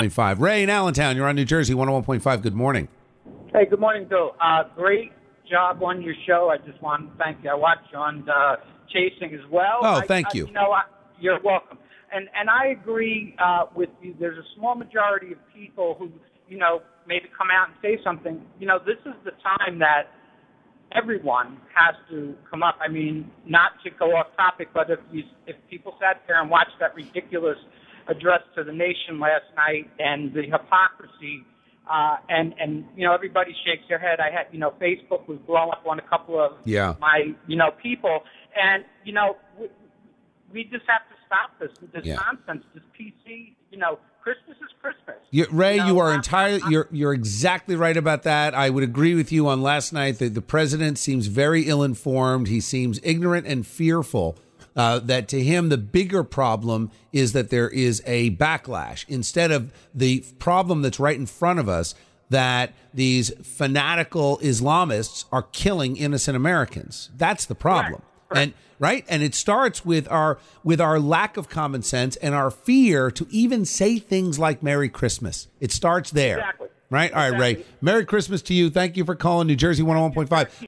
101.5. Ray in Allentown, you're on New Jersey 101.5. Good morning. Hey, good morning, Bill. Great job on your show. I just want to thank you. I watch you on Chasing as well. Oh, thank you. You're welcome. And I agree with you. There's a small majority of people who, maybe come out and say something. This is the time that everyone has to come up. I mean, not to go off topic, but if people sat there and watched that ridiculous address to the nation last night and the hypocrisy, and everybody shakes their head. I had, Facebook was blowing up on a couple of my, people, and, we just have to stop this nonsense, this PC, Christmas is Christmas. Ray, you are entirely, you're exactly right about that. I would agree with you on last night that the president seems very ill-informed. He seems ignorant and fearful. That to him, the bigger problem is that there is a backlash instead of the problem that's right in front of us, that these fanatical Islamists are killing innocent Americans. That's the problem. Right. And it starts with our lack of common sense and our fear to even say things like Merry Christmas. It starts there. Exactly. Right. All right, Ray. Merry Christmas to you. Thank you for calling New Jersey 101.5.